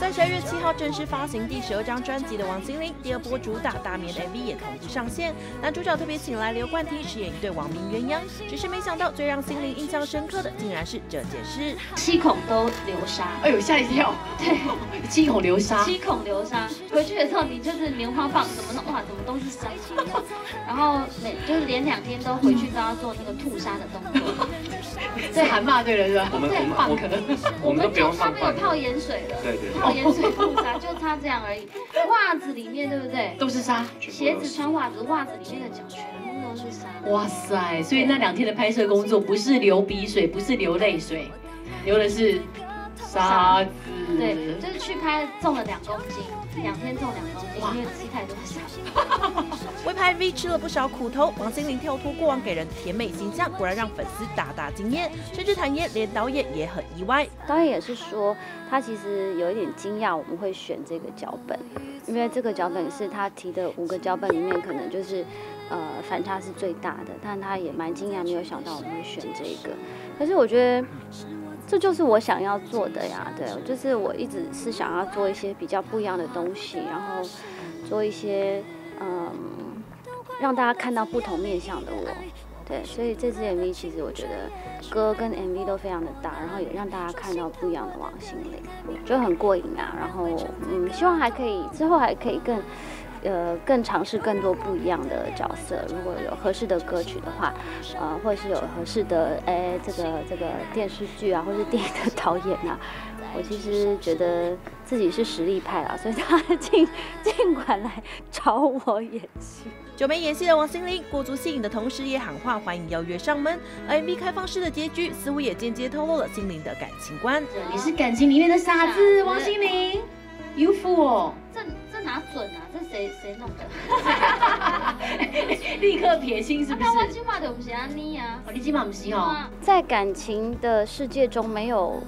在12月7号正式发行第12张专辑的王心凌，第2波主打大眠 MV 也同步上线。男主角特别请来刘冠廷饰演一对亡命鸳鸯，只是没想到最让心凌印象深刻的，竟然是这件事。 7孔都流沙， 哎呦吓一跳！ 对 7孔流沙 ，7孔流沙。回去的时候你就是棉花棒怎么弄，哇，怎么都是沙。然后就是连2天都回去都要做那个吐沙的动作。 这喊骂对了是吧？ 我们都不用放饭，泡盐水了， 对， 泡盐水吐沙，就差这样而已。袜子里面对不对？ 都是沙。 鞋子穿袜子，袜子里面的脚全部都是沙。 哇塞！所以那2天的拍摄工作不是流鼻水，不是流泪水，流的是沙子。 对，就是去拍重了2公斤，2天重2公斤，因为吃太多沙。 为拍 MV 吃了不少苦头，王心凌跳脱过往给人甜美形象，果然让粉丝大大惊艳，甚至坦言连导演也很意外。 导演也是说，他其实有一点惊讶我们会选这个脚本，因为这个脚本是他提的5个脚本里面，可能就是反差是最大的，但他也蛮惊讶，没有想到我们会选这个。可是我觉得这就是我想要做的呀，对，就是我一直是想要做一些比较不一样的东西，然后做一些让大家看到不同面向的我，对，所以这支 MV 其实我觉得歌跟 MV 都非常的大，然后也让大家看到不一样的王心凌，就很过瘾啊。然后希望还可以之后还可以更尝试更多不一样的角色。如果有合适的歌曲的话，或者是有合适的这个电视剧啊，或是电影的导演啊，我其实觉得自己是实力派啦，所以他尽管来找我演戏。 久没演戏的王心凌，过足戏瘾的同时，也喊话欢迎邀约上门。而 MV 开放式的结局，似乎也间接透露了心凌的感情观。 你是感情里面的傻子，王心凌，you fool。 这哪准啊？这谁弄的？ 立刻撇清是不是？ 我今晚就不是安妮啊。 你今晚不是哦。 在感情的世界中，没有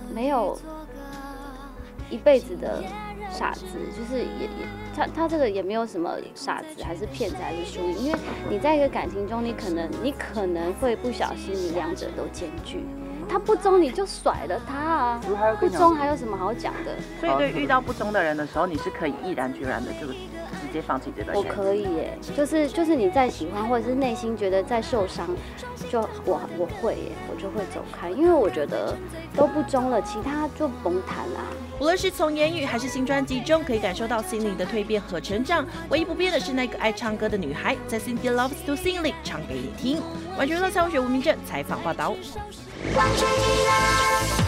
一辈子的傻子，就是他这个也没有什么傻子还是骗子还是输赢，因为你在一个感情中，你可能会不小心，你2者都兼具。他不忠你就甩了他啊，不忠还有什么好讲的？ 所以对遇到不忠的人的时候，你是可以毅然决然的就直接放弃这段感情。 我可以耶，就是你再喜欢或者是内心觉得再受伤，就我会耶，我就会走开，因为我觉得都不忠了，其他就甭谈啦。 无论是从言语还是新专辑中，可以感受到心凌的蜕变和成长。唯一不变的是那个爱唱歌的女孩，在 Cindy Loves to Sing 里唱给你听。完全乐蔡文学吴明正采访报道。 光追你了